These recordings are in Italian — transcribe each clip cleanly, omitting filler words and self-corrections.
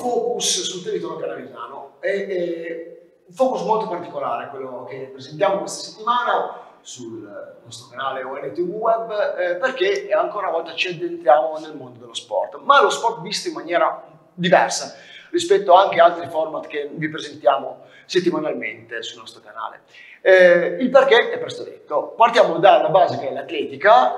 focus sul territorio canavesano. Un focus molto particolare, quello che presentiamo questa settimana sul nostro canale ONTV Web, perché ancora una volta ci addentriamo nel mondo dello sport, ma lo sport visto in maniera diversa rispetto anche a altri format che vi presentiamo settimanalmente sul nostro canale. Il perché è presto detto. Partiamo dalla base che è l'atletica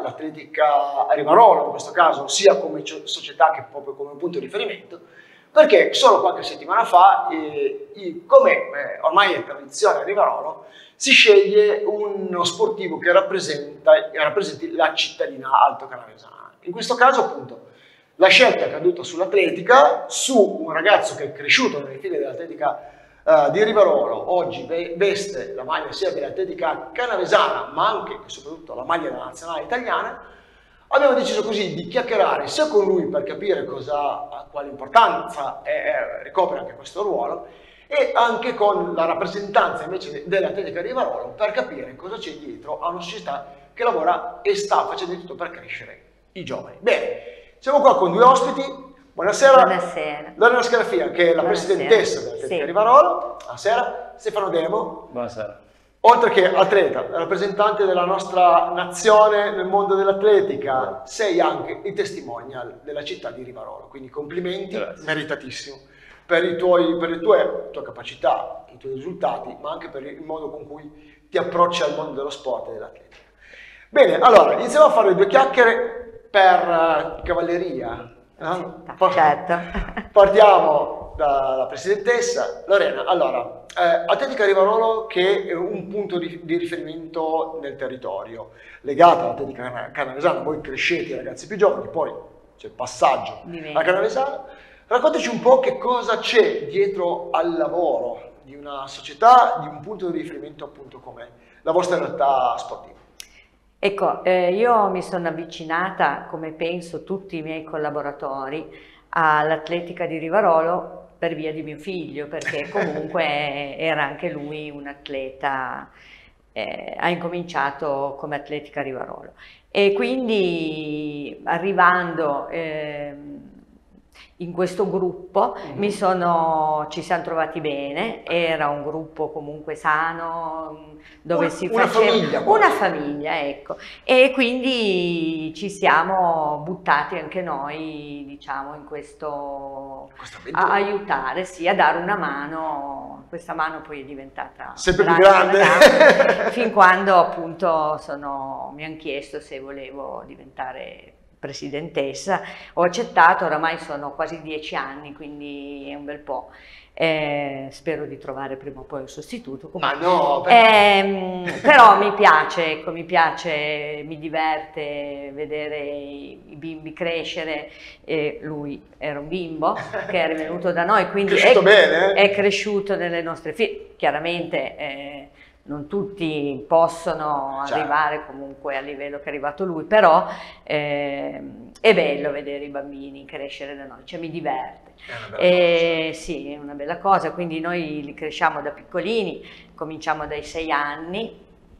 a Rivarolo in questo caso, sia come società che proprio come punto di riferimento, perché solo qualche settimana fa, come ormai è tradizione a Rivarolo, si sceglie uno sportivo che rappresenti la cittadina altocanavesana. In questo caso appunto la scelta è caduta sull'atletica, su un ragazzo che è cresciuto nelle file dell'atletica di Rivarolo, oggi veste la maglia sia dell'atletica canavesana ma anche e soprattutto la maglia della nazionale italiana. Abbiamo deciso così di chiacchierare sia con lui per capire quale importanza ricopre anche questo ruolo, e anche con la rappresentanza invece dell'atletica di Rivarolo per capire cosa c'è dietro a una società che lavora e sta facendo di tutto per crescere i giovani. Bene, siamo qua con due ospiti. Buonasera. Buonasera. Lorena Scarafia, che è la presidentessa dell'atletica di Rivarolo. Buonasera. Stefano Demo. Buonasera. Oltre che atleta, rappresentante della nostra nazione nel mondo dell'atletica, sei anche il testimonial della città di Rivarolo, quindi complimenti, meritatissimo, per le tue capacità, i tuoi risultati, ma anche per il modo con cui ti approcci al mondo dello sport e dell'atletica. Bene, allora, iniziamo a fare due chiacchiere per cavalleria. Certo. Partiamo dalla presidentessa Lorena. Allora, Atletica Rivarolo che è un punto di riferimento nel territorio, legata all'atletica canavesana. Voi crescete i ragazzi più giovani, poi c'è il passaggio alla canavesana. Raccontaci un po' che cosa c'è dietro al lavoro di una società, di un punto di riferimento appunto come la vostra realtà sportiva. Ecco, io mi sono avvicinata, come penso tutti i miei collaboratori, all'atletica di Rivarolo per via di mio figlio, perché comunque era anche lui un atleta, ha incominciato come atletica a Rivarolo. E quindi arrivando in questo gruppo ci siamo trovati bene, era un gruppo comunque sano, dove si faceva una famiglia, ecco, e quindi ci siamo buttati anche noi, diciamo, in questo a aiutare, sì, a dare una mano. Questa mano poi è diventata sempre più grande, fin quando appunto mi hanno chiesto se volevo diventare presidentessa. Ho accettato, oramai sono quasi 10 anni, quindi è un bel po'. Spero di trovare prima o poi un sostituto. Ma no, però mi piace, ecco, mi diverte vedere i bimbi crescere. Lui era un bimbo che era venuto da noi, quindi è cresciuto nelle nostre file. Chiaramente non tutti possono arrivare comunque al livello che è arrivato lui, però è bello vedere i bambini crescere da noi, cioè mi diverte. Sì, è una bella cosa, quindi noi li cresciamo da piccolini, cominciamo dai 6 anni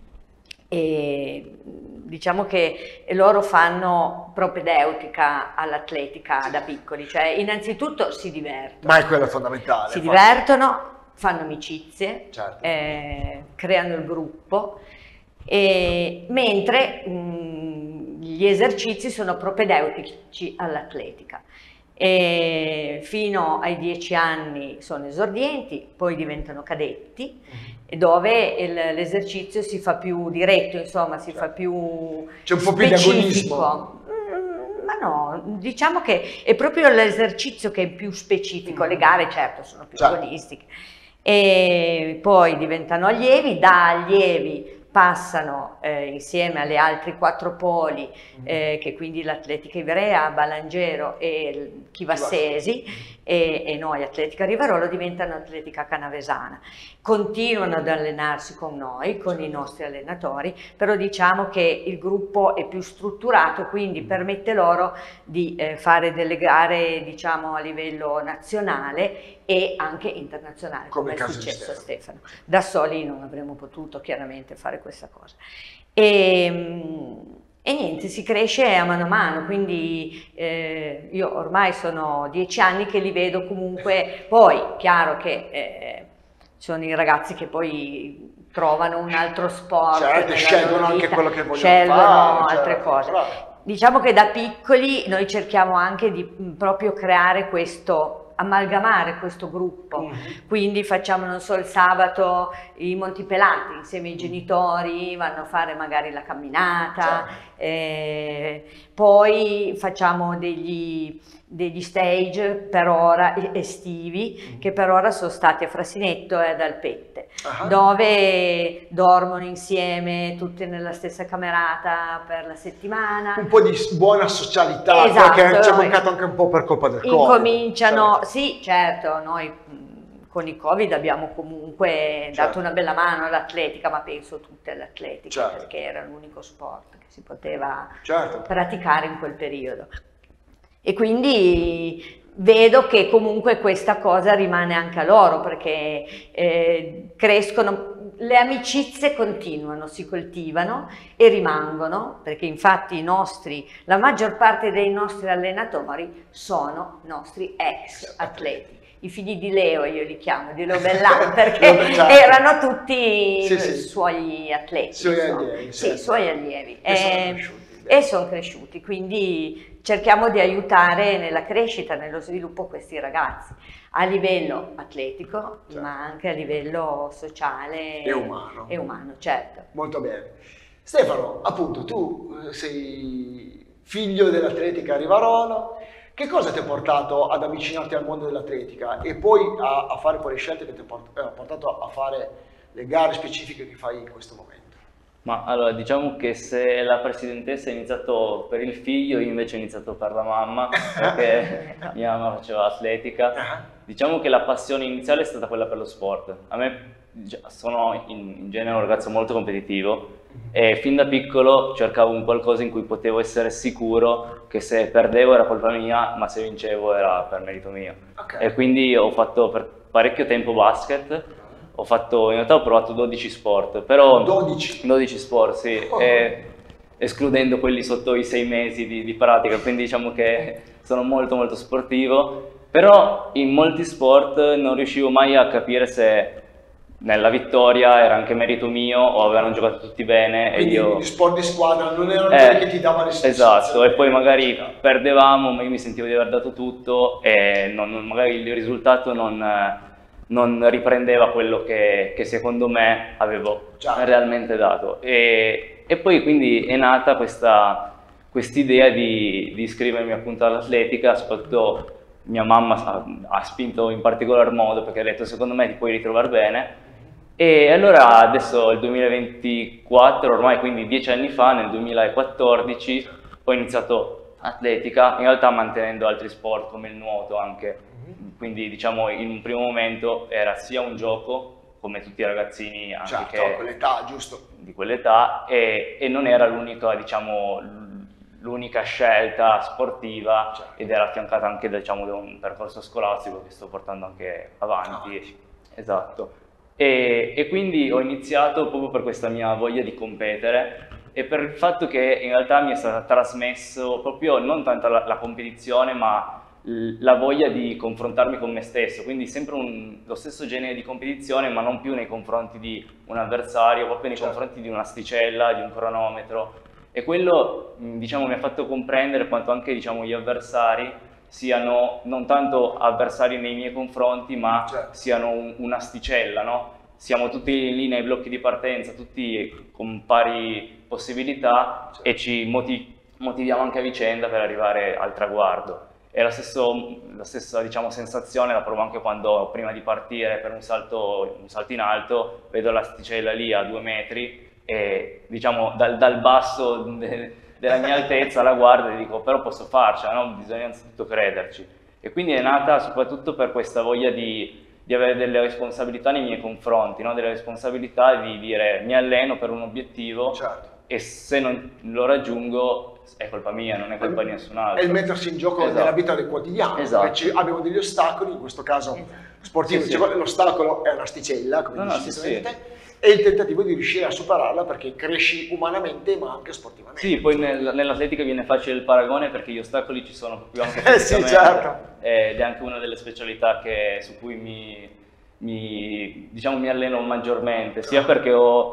e diciamo che loro fanno propedeutica all'atletica da piccoli, cioè innanzitutto si divertono. Ma è quello fondamentale. Si divertono, fanno amicizie, certo, creano il gruppo, mentre gli esercizi sono propedeutici all'atletica. Fino ai 10 anni sono esordienti, poi diventano cadetti, dove l'esercizio si fa più diretto, insomma, si fa più c'è un po' più di agonismo. Ma no, diciamo che è proprio l'esercizio che è più specifico, le gare certo sono più agonistiche. E poi diventano allievi, da allievi passano insieme alle altri 4 poli, che quindi l'Atletica Ivrea, Balangero e Chivassesi, e noi Atletica Rivarolo diventano Atletica Canavesana. Continuano ad allenarsi con noi, con i nostri allenatori, però diciamo che il gruppo è più strutturato, quindi permette loro di fare delle gare, diciamo, a livello nazionale e anche internazionale, come è successo a Stefano. Da soli non avremmo potuto chiaramente fare questa cosa. E E niente, si cresce a mano, quindi io ormai sono 10 anni che li vedo comunque, poi chiaro che sono i ragazzi che poi trovano un altro sport, certo, scelgono anche quello che vogliono scelgono fare, altre certo, cose. però... Diciamo che da piccoli noi cerchiamo anche di proprio creare questo, amalgamare questo gruppo, quindi facciamo, non so, il sabato i Monti Pelati insieme ai genitori, vanno a fare magari la camminata, poi facciamo degli stage per ora estivi che per ora sono stati a Frasinetto e ad Alpette, dove dormono insieme tutti nella stessa camerata per la settimana. Un po' di buona socialità, esatto, che ci è mancato anche un po' per colpa del Covid. Incominciano, certo. sì, certo, noi con il Covid abbiamo comunque dato una bella mano all'atletica, ma penso tutte all'atletica, perché era l'unico sport che si poteva praticare in quel periodo. E quindi vedo che comunque questa cosa rimane anche a loro, perché crescono, le amicizie continuano, si coltivano e rimangono, perché infatti la maggior parte dei nostri allenatori sono nostri ex atleti. I figli di Leo, io li chiamo, di Leo Bellan, perché erano tutti suoi atleti, suoi allievi. E sono cresciuti, quindi cerchiamo di aiutare nella crescita, nello sviluppo questi ragazzi, a livello atletico, ma anche a livello sociale e umano. Certo. Molto bene. Stefano, appunto, tu sei figlio dell'atletica Rivarolo. Che cosa ti ha portato ad avvicinarti al mondo dell'atletica e poi a fare quelle scelte che ti ha portato a fare le gare specifiche che fai in questo momento? Ma allora, diciamo che se la presidentessa ha iniziato per il figlio, io invece ho iniziato per la mamma, perché mia mamma faceva atletica. Diciamo che la passione iniziale è stata quella per lo sport. A me sono in genere un ragazzo molto competitivo e fin da piccolo cercavo un qualcosa in cui potevo essere sicuro che se perdevo era colpa mia, ma se vincevo era per merito mio. E quindi ho fatto per parecchio tempo basket. In realtà ho provato 12 sport, però 12 sport, sì, escludendo quelli sotto i 6 mesi di pratica, quindi diciamo che sono molto sportivo, però in molti sport non riuscivo mai a capire se nella vittoria era anche merito mio o avevano giocato tutti bene. Quindi e io... gli sport di squadra non erano quelli che ti davano le soddisfazioni. Esatto, e poi magari perdevamo, ma io mi sentivo di aver dato tutto e magari il risultato non riprendeva quello che secondo me avevo realmente dato. E poi quindi è nata quest'idea di iscrivermi appunto all'atletica, soprattutto mia mamma ha spinto in particolar modo perché ha detto secondo me ti puoi ritrovare bene. E allora adesso il 2024, ormai quindi 10 anni fa, nel 2014, ho iniziato atletica, in realtà mantenendo altri sport come il nuoto anche. Quindi diciamo in un primo momento era sia un gioco, come tutti i ragazzini anche quell'età, giusto? Di quell'età, e non era l'unica scelta sportiva, ed era affiancata anche da un percorso scolastico che sto portando anche avanti. Esatto. E quindi ho iniziato proprio per questa mia voglia di competere e per il fatto che in realtà mi è stata trasmesso proprio non tanto la competizione, ma la voglia di confrontarmi con me stesso, quindi sempre lo stesso genere di competizione, ma non più nei confronti di un avversario, proprio nei confronti di un'asticella, di un cronometro. E quello mi ha fatto comprendere quanto anche gli avversari siano non tanto avversari nei miei confronti, ma siano un'asticella, no? Siamo tutti lì nei blocchi di partenza, tutti con pari possibilità e ci motiviamo anche a vicenda per arrivare al traguardo. E la stessa sensazione la provo anche quando prima di partire per un salto in alto vedo l'asticella lì a 2 metri e dal basso della mia altezza la guardo e dico però posso farcela, no? Bisogna innanzitutto crederci. E quindi è nata soprattutto per questa voglia di avere delle responsabilità nei miei confronti, no? Delle responsabilità di dire mi alleno per un obiettivo e se non lo raggiungo è colpa mia, non è colpa di nessun altro. È il mettersi in gioco nella vita del quotidiano, perché abbiamo degli ostacoli, in questo caso sportivo, Sì, cioè, sì. l'ostacolo è un'asticella, come No, no, dici sì, giustamente sì. te, e il tentativo di riuscire a superarla perché cresci umanamente ma anche sportivamente. Sì, poi nell'atletica viene facile il paragone perché gli ostacoli ci sono proprio anche Sì, fisicamente, certo. ed è anche una delle specialità su cui diciamo, mi alleno maggiormente, sia perché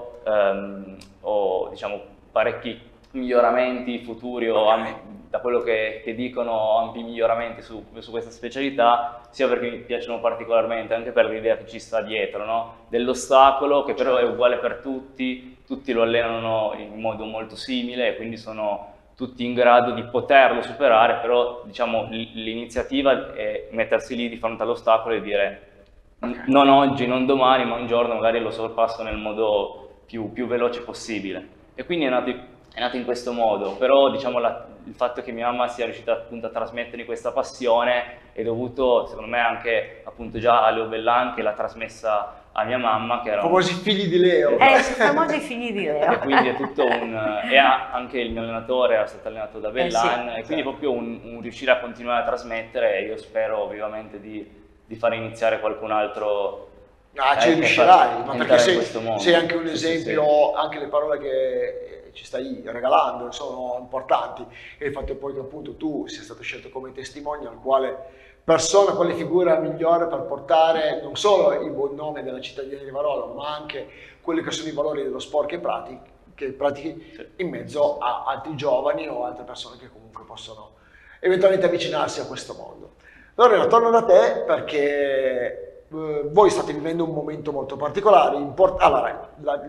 ho diciamo, parecchi miglioramenti futuri, da quello che dicono, ho ampi miglioramenti su questa specialità, sia perché mi piacciono particolarmente, anche per l'idea che ci sta dietro, no? Dell'ostacolo, che però è uguale per tutti lo allenano in modo molto simile e quindi sono tutti in grado di poterlo superare, però diciamo l'iniziativa è mettersi lì di fronte all'ostacolo e dire non oggi, non domani, ma un giorno magari lo sorpasso nel modo più veloce possibile. E quindi è nato in questo modo, però diciamo il fatto che mia mamma sia riuscita appunto a trasmettermi questa passione è dovuto secondo me anche appunto già a Leo Bellan che l'ha trasmessa a mia mamma, che era I famosi figli di Leo. I famosi figli di Leo. E quindi è tutto e anche il mio allenatore era stato allenato da Bellan, sì, e quindi proprio un riuscire a continuare a trasmettere, e io spero vivamente di far iniziare qualcun altro. Ci riuscirai, ma perché sei sei anche un esempio, sì. anche le parole che ci stai regalando sono importanti, e il fatto poi che appunto tu sia stato scelto come testimonial, quale figura migliore per portare non solo il buon nome della cittadina di Varolo, ma anche quelli che sono i valori dello sport che pratichi Sì. in mezzo a altri giovani o altre persone che comunque possono eventualmente avvicinarsi a questo mondo. Lorena, torno da te perché voi state vivendo un momento molto particolare. Allora,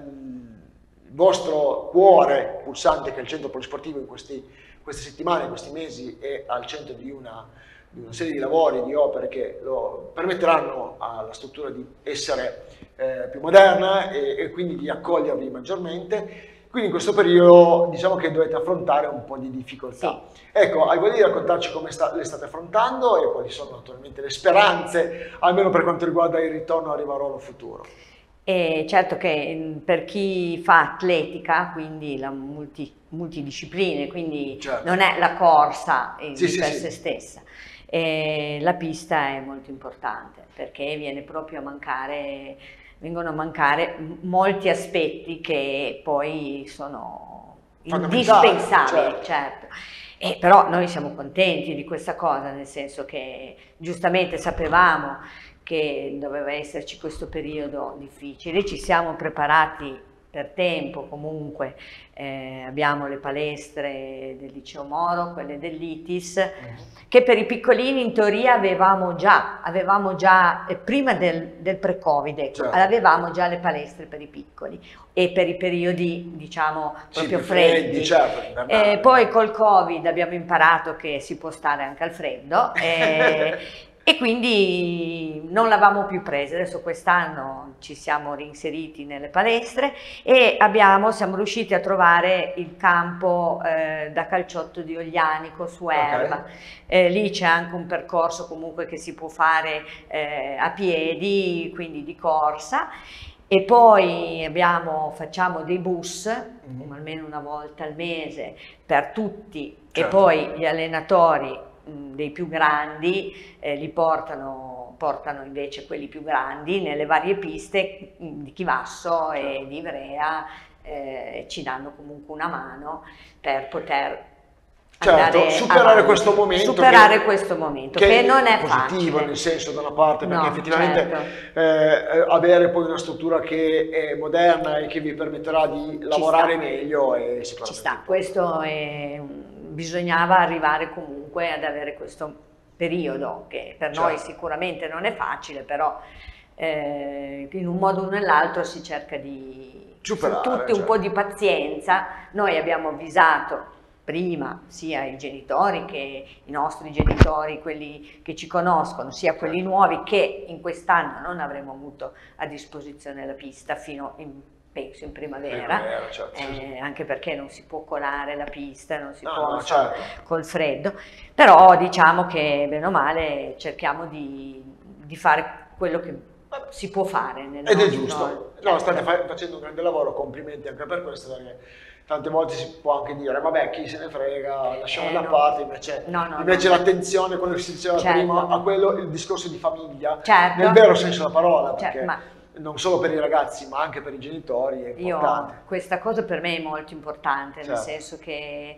il vostro cuore pulsante, che è il centro polisportivo, in queste settimane, in questi mesi, è al centro di una serie di lavori, di opere che lo permetteranno alla struttura di essere più moderna e quindi di accogliervi maggiormente. Quindi in questo periodo diciamo che dovete affrontare un po' di difficoltà. Sì. Ecco, hai voglia di raccontarci come le state affrontando e quali sono naturalmente le speranze, almeno per quanto riguarda il ritorno a Rivarolo futuro? E certo che per chi fa atletica, quindi la multidiscipline, quindi Certo. non è la corsa in Sì, per sì. se stessa, la pista è molto importante perché vengono a mancare molti aspetti che poi sono Fondamentali, indispensabili, certo. Però noi siamo contenti di questa cosa, nel senso che giustamente sapevamo che doveva esserci questo periodo difficile, ci siamo preparati per tempo, comunque abbiamo le palestre del Liceo Moro, quelle dell'ITIS, che per i piccolini in teoria avevamo già prima del pre-Covid, ecco, Certo. avevamo già le palestre per i piccoli e per i periodi diciamo proprio più freddi. certo, Poi col Covid abbiamo imparato che si può stare anche al freddo e quindi non l'avevamo più presa. Adesso quest'anno ci siamo reinseriti nelle palestre e siamo riusciti a trovare il campo da calciotto di Oglianico su erba. Lì c'è anche un percorso comunque che si può fare a piedi, quindi di corsa. E poi facciamo dei bus, almeno una volta al mese, per tutti, certo. E poi gli allenatori dei più grandi li portano invece quelli più grandi nelle varie piste di Chivasso e di Ivrea, ci danno comunque una mano per poter andare superare avanti. questo momento, che non è positivo, facile. nel senso, da una parte, perché No, effettivamente certo. avere poi una struttura che è moderna e che vi permetterà di lavorare meglio è sicuramente ci sta. Questo bisognava arrivare comunque ad avere questo periodo che per noi sicuramente non è facile, però in un modo o nell'altro si cerca di superare, tutti un po' di pazienza. Noi abbiamo avvisato prima sia i genitori che i nostri genitori, quelli che ci conoscono, sia quelli nuovi, che in quest'anno non avremo avuto a disposizione la pista fino penso in primavera, certo. Anche perché non si può colare la pista, non si può certo. col freddo, però diciamo che bene o male cerchiamo di fare quello che si può fare. Ed è giusto. No, state facendo un grande lavoro, complimenti anche per questo, perché tante volte si può anche dire, vabbè, chi se ne frega, lasciamo da no. parte, invece, invece l'attenzione, quello che si diceva prima, a quello, il discorso di famiglia, nel vero senso della parola, perché non solo per i ragazzi, ma anche per i genitori è importante. Questa cosa per me è molto importante, nel senso che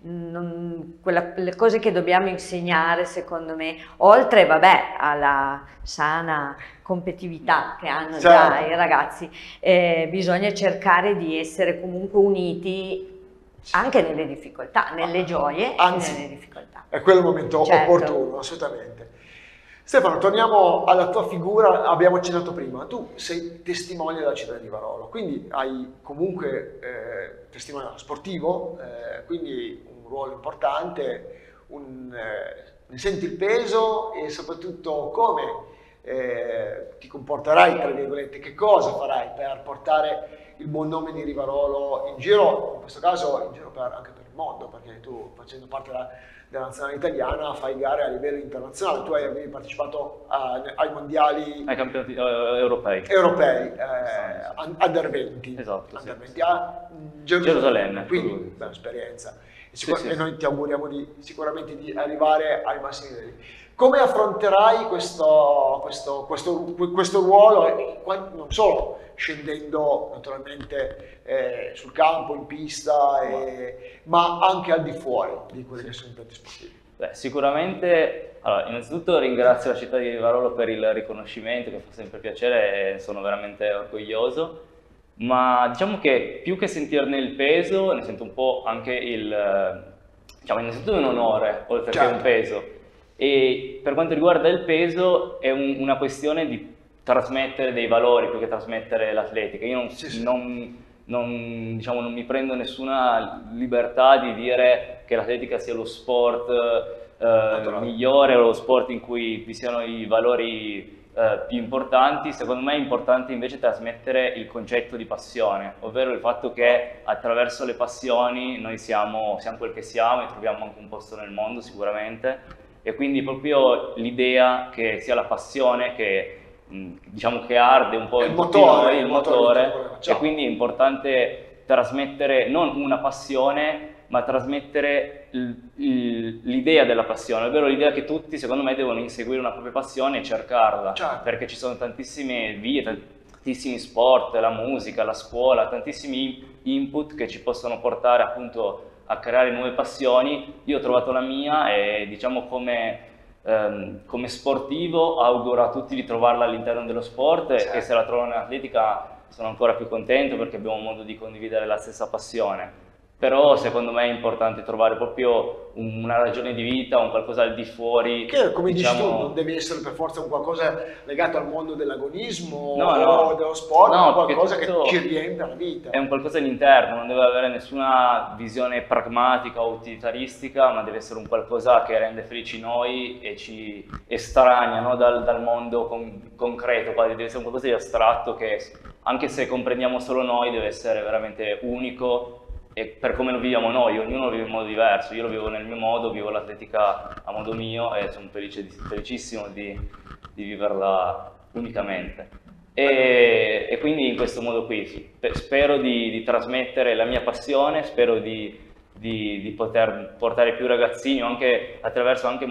le cose che dobbiamo insegnare, secondo me, oltre alla sana competitività che hanno già i ragazzi, bisogna cercare di essere comunque uniti anche nelle difficoltà, nelle gioie e nelle difficoltà. È quello il momento opportuno, assolutamente. Stefano, torniamo alla tua figura, abbiamo accennato prima, tu sei testimone della città di Varolo, quindi hai comunque testimone sportivo, quindi un ruolo importante, ne senti il peso e soprattutto come ti comporterai, tra virgolette, che cosa farai per portare il buon nome di Rivarolo in giro, in questo caso in giro anche per il mondo, perché tu, facendo parte della nazionale italiana, fai gare a livello internazionale. Tu avevi partecipato ai mondiali, ai campionati europei under 20, esatto, under 20 a Gerusalemme, quindi bella esperienza e noi ti auguriamo sicuramente di arrivare ai massimi livelli. Come affronterai questo ruolo, non solo scendendo naturalmente sul campo, in pista, ma anche al di fuori di quelli che sono i impianti sportivi? Sicuramente, innanzitutto ringrazio la città di Varolo per il riconoscimento, che fa sempre piacere e sono veramente orgoglioso, ma diciamo che più che sentirne il peso, ne sento un po' anche innanzitutto un onore, oltre che un peso. E per quanto riguarda il peso è una questione di trasmettere dei valori più che trasmettere l'atletica. Io non mi prendo nessuna libertà di dire che l'atletica sia lo sport migliore o lo sport in cui vi siano i valori più importanti. Secondo me è importante invece trasmettere il concetto di passione, ovvero il fatto che attraverso le passioni noi siamo quel che siamo e troviamo anche un posto nel mondo sicuramente. E quindi proprio l'idea che sia la passione che arde un po' in tutti noi, il motore, e quindi è importante trasmettere non una passione, ma trasmettere l'idea della passione, ovvero l'idea che tutti, secondo me, devono inseguire una propria passione e cercarla, perché ci sono tantissime vie, tantissimi sport, la musica, la scuola, tantissimi input che ci possono portare appunto a creare nuove passioni. Io ho trovato la mia e diciamo come sportivo auguro a tutti di trovarla all'interno dello sport e se la trovano nell'atletica sono ancora più contento perché abbiamo modo di condividere la stessa passione. Però secondo me è importante trovare proprio una ragione di vita, un qualcosa al di fuori. Che come dici tu, non deve essere per forza un qualcosa legato al mondo dell'agonismo o dello sport, ma qualcosa che ci riempie la vita. È un qualcosa all'interno, non deve avere nessuna visione pragmatica o utilitaristica, ma deve essere un qualcosa che rende felici noi e ci estranea dal mondo concreto, quasi deve essere un qualcosa di astratto che anche se comprendiamo solo noi deve essere veramente unico. E per come lo viviamo noi, ognuno lo vive in modo diverso, io lo vivo nel mio modo, vivo l'atletica a modo mio e sono felicissimo di viverla unicamente. E quindi in questo modo qui spero di trasmettere la mia passione, spero di poter portare più ragazzini anche attraverso anche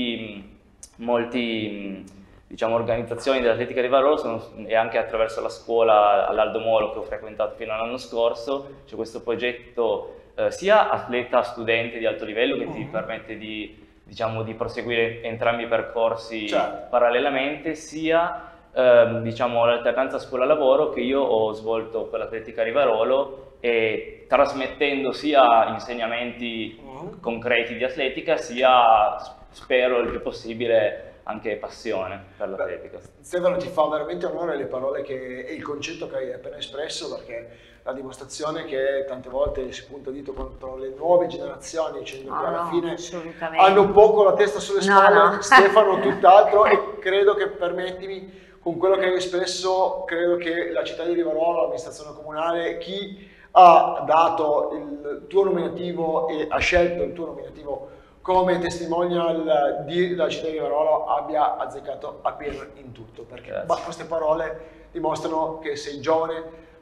molti diciamo, organizzazioni dell'atletica di Varolo e anche attraverso la scuola all'Aldo Moro che ho frequentato fino all'anno scorso. C'è questo progetto sia atleta studente di alto livello che ti permette di proseguire entrambi i percorsi parallelamente, sia l'alternanza scuola-lavoro che io ho svolto con l'atletica di Varolo, e trasmettendo sia insegnamenti concreti di atletica sia, spero il più possibile, anche passione per l'atletica. Stefano, ti fa veramente onore le parole e il concetto che hai appena espresso, perché la dimostrazione che tante volte si punta il dito contro le nuove generazioni dicendo che alla fine hanno poco la testa sulle spalle, Stefano tutt'altro, e credo che, permettimi, con quello che hai espresso, credo che la città di Rivarolo, l'amministrazione comunale, chi ha dato il tuo nominativo e ha scelto il tuo nominativo come testimonial della città di Rivarolo abbia azzeccato appieno in tutto, perché queste parole dimostrano che sei giovane,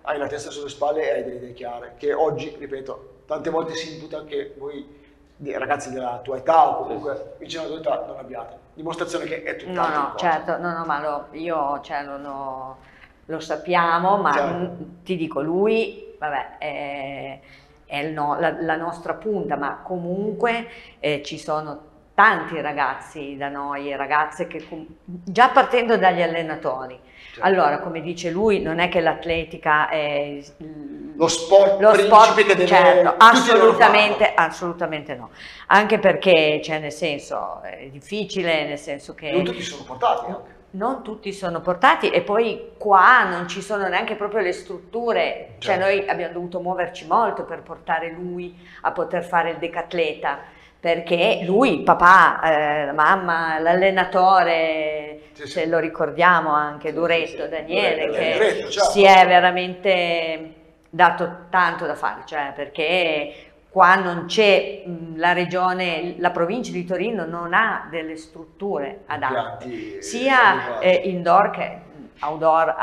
hai la testa sulle spalle e hai delle idee chiare, che oggi, ripeto, tante volte si imputa che voi ragazzi della tua età o comunque vicino alla tua età non abbiate. Dimostrazione che è tutt'altra No, cosa. certo, ma io cioè, lo sappiamo, ma Certo. ti dico, lui, vabbè, è la nostra punta, ma comunque ci sono tanti ragazzi da noi, ragazze che già partendo dagli allenatori. Certo. Allora, come dice lui, non è che l'atletica è Lo sport che deve certo, tutti devono farlo. assolutamente no. Anche perché, cioè, nel senso, è difficile, nel senso che Non tutti sono portati anche. non tutti sono portati e poi qua non ci sono neanche proprio le strutture, cioè Certo. noi abbiamo dovuto muoverci molto per portare lui a poter fare il decatleta, perché lui, il papà, la mamma, l'allenatore, Sì, se sì. lo ricordiamo anche, Sì, Duretto, sì. Daniele, che Duretto, certo. si è veramente dato tanto da fare, cioè perché qua non c'è la regione, la provincia di Torino non ha delle strutture adatte, Impianti sia adeguati. indoor che outdoor.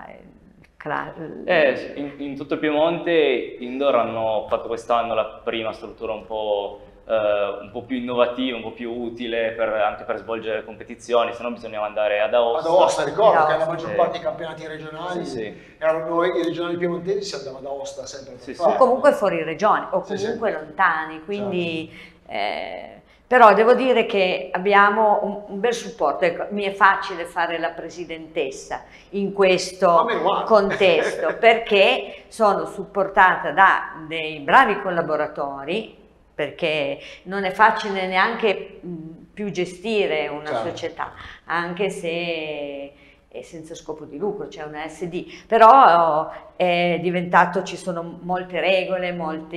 In tutto il Piemonte indoor hanno fatto quest'anno la prima struttura un po' più innovativa, un po' più utile anche per svolgere competizioni, se no bisognava andare ad Aosta. Ad Aosta, ricordo che la Aosta, maggior sì. parte dei campionati regionali Sì. erano noi, i regionali piemontesi, si andava ad Aosta sempre per Sì, sì. fare. o comunque fuori regione o Sì, comunque sì. lontani, quindi però devo dire che abbiamo un bel supporto. Ecco, mi è facile fare la presidentessa in questo Ma meno male. contesto perché sono supportata da dei bravi collaboratori, perché non è facile neanche più gestire una Certo. società, anche se è senza scopo di lucro, c'è una SD, però è diventato, ci sono molte regole,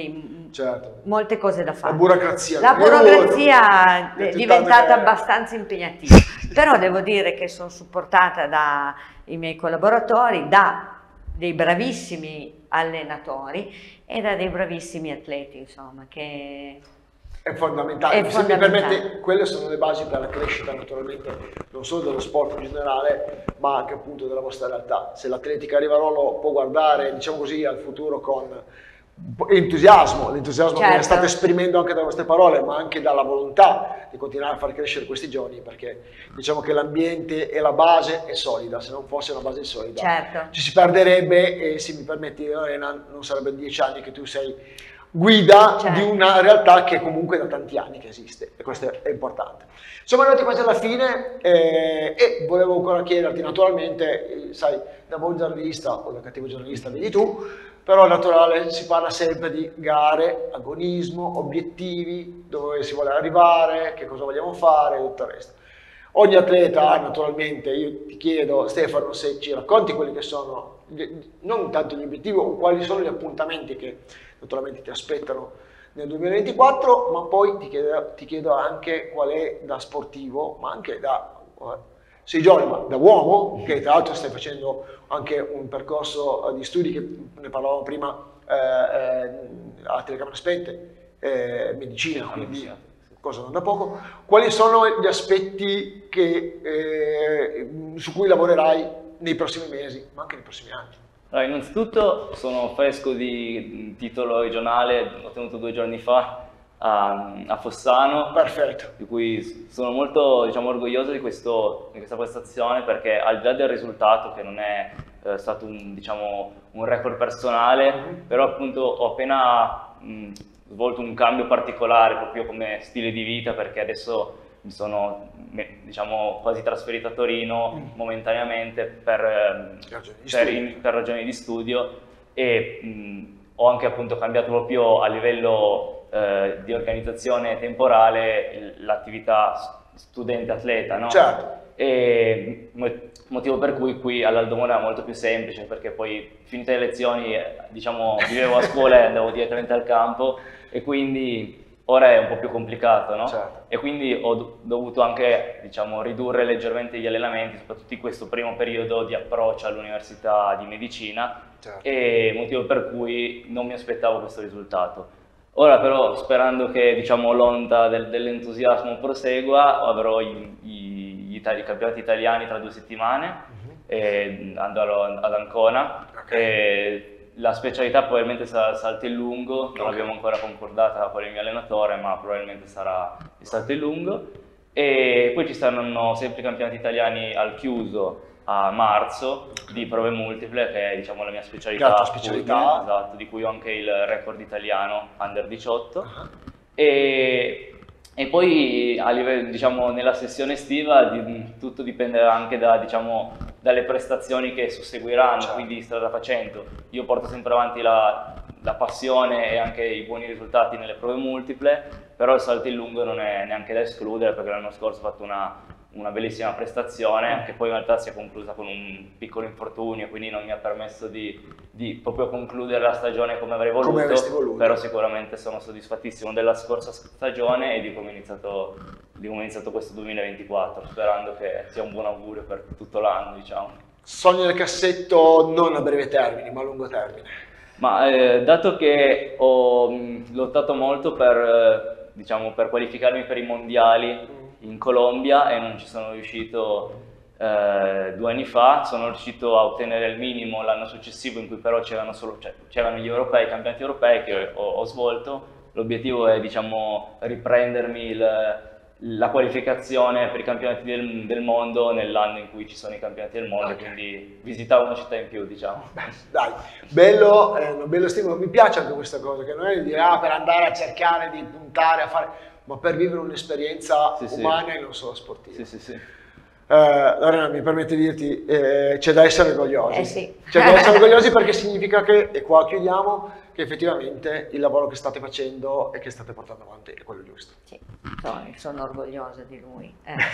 Certo. molte cose da fare. La burocrazia. La burocrazia è tutt'altro diventata che- abbastanza impegnativa, però devo dire che sono supportata dai miei collaboratori, da dei bravissimi allenatori e da dei bravissimi atleti, insomma, che È fondamentale. È Se mi fondamentale. permette, quelle sono le basi per la crescita naturalmente non solo dello sport in generale, ma anche appunto della vostra realtà. Se l'atletica Rivarolo può guardare, diciamo così, al futuro con entusiasmo, l'entusiasmo che Certo. state esprimendo anche dalle vostre parole, ma anche dalla volontà di continuare a far crescere questi giovani, perché diciamo che l'ambiente e la base è solida, se non fosse una base solida certo. ci si perderebbe e, se mi permetti Lorena, non sarebbe 10 anni che tu sei guida Certo. di una realtà che comunque da tanti anni che esiste, e questo è importante. Siamo arrivati quasi alla fine e volevo ancora chiederti, naturalmente, sai, da buon giornalista o da cattivo giornalista vedi tu, però naturale si parla sempre di gare, agonismo, obiettivi, dove si vuole arrivare, che cosa vogliamo fare e tutto il resto. Ogni atleta, naturalmente, io ti chiedo, Stefano, se ci racconti quelli che sono, non tanto gli obiettivi o quali sono gli appuntamenti che naturalmente ti aspettano nel 2024, ma poi ti chiedo anche qual è da sportivo, ma anche da, sei giovane, ma da uomo, che tra l'altro stai facendo anche un percorso di studi che ne parlavamo prima a telecamere spente, medicina, quindi cosa non da poco. Quali sono gli aspetti su cui lavorerai nei prossimi mesi, ma anche nei prossimi anni? Allora, innanzitutto sono fresco di titolo regionale, ho ottenuto 2 giorni fa a Fossano. Perfetto. Di cui sono molto, diciamo, orgoglioso di questa prestazione, perché al di là del risultato, che non è stato un record personale, però appunto ho appena svolto un cambio particolare proprio come stile di vita, perché adesso mi sono, diciamo, quasi trasferito a Torino momentaneamente per ragioni di studio e ho anche appunto cambiato proprio a livello di organizzazione temporale l'attività studente-atleta, no? Certo. E motivo per cui qui all'Aldomona è molto più semplice, perché poi finite le lezioni, diciamo, vivevo a scuola e andavo direttamente al campo, e quindi ora è un po' più complicato, no? Certo. E quindi ho dovuto anche, diciamo, ridurre leggermente gli allenamenti, soprattutto in questo primo periodo di approccio all'università di medicina, Certo. e motivo per cui non mi aspettavo questo risultato. Ora però, sperando che, diciamo, l'onda dell'entusiasmo prosegua, avrò i campionati italiani tra 2 settimane, e andrò ad Ancona, La specialità probabilmente sarà il salto in lungo, non Ok. abbiamo ancora concordata con il mio allenatore, ma probabilmente sarà il salto in lungo. E poi ci saranno sempre i campionati italiani al chiuso a marzo di prove multiple, che è diciamo la mia specialità, La tua specialità. fulmine, esatto, di cui ho anche il record italiano under 18. E poi a livello, diciamo, nella sessione estiva tutto dipenderà anche dalle prestazioni che susseguiranno, Certo. quindi strada facendo. Io porto sempre avanti la passione e anche i buoni risultati nelle prove multiple, però il salto in lungo non è neanche da escludere, perché l'anno scorso ho fatto una bellissima prestazione, che poi in realtà si è conclusa con un piccolo infortunio, quindi non mi ha permesso di proprio concludere la stagione come avrei voluto, Come avresti voluto. però sicuramente sono soddisfattissimo della scorsa stagione e di come ho iniziato questo 2024, sperando che sia un buon augurio per tutto l'anno, diciamo. Sogni nel cassetto non a breve termine, ma a lungo termine. Ma dato che ho lottato molto per qualificarmi per i mondiali in Colombia e non ci sono riuscito 2 anni fa, sono riuscito a ottenere il minimo l'anno successivo, in cui però c'erano gli europei, i campionati europei che ho svolto. L'obiettivo è riprendermi la qualificazione per i campionati del mondo nell'anno in cui ci sono i campionati del mondo, quindi visitare una città in più, diciamo. Dai, bello, un bello stimolo. Mi piace anche questa cosa, che non è di dire per andare a cercare di puntare a fare, ma per vivere un'esperienza umana e non solo sportiva. Sì. Lorena, mi permette di dirti, c'è da essere orgogliosi. Sì. C'è da essere orgogliosi perché significa che, e qua chiudiamo, che effettivamente il lavoro che state facendo e che state portando avanti è quello giusto. Sì, sono orgogliosa di lui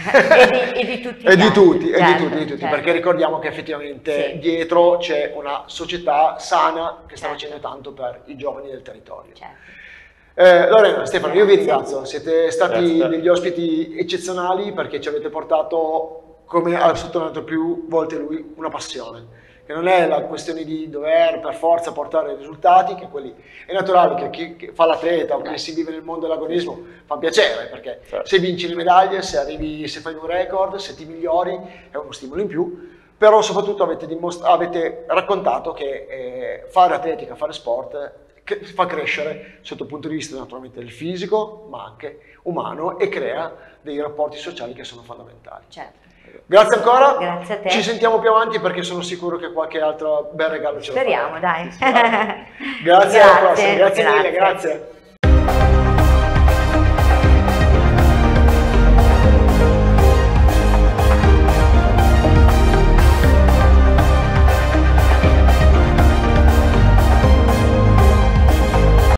e di tutti gli E di altri. tutti, Certo. perché ricordiamo che effettivamente Sì. dietro c'è una società sana che sta Certo. facendo tanto per i giovani del territorio. Certo. Lorena, Stefano, io vi Grazie. ringrazio, siete stati Grazie. degli ospiti eccezionali perché ci avete portato, come ha sottolineato più volte lui, una passione, che non è la questione di dover per forza portare risultati, che quelli è naturale che chi fa l'atleta o che si vive nel mondo dell'agonismo fa piacere, perché Certo. se vinci le medaglie, se fai un record, se ti migliori è uno stimolo in più, però soprattutto avete raccontato che fare atletica, fare sport che fa crescere sotto il punto di vista naturalmente del fisico, ma anche umano, e crea dei rapporti sociali che sono fondamentali. Certo. Grazie ancora, Grazie a te. ci sentiamo più avanti perché sono sicuro che qualche altro bel regalo ce lo Speriamo, faremo. dai. Grazie, alla prossima, Grazie. grazie mille, grazie.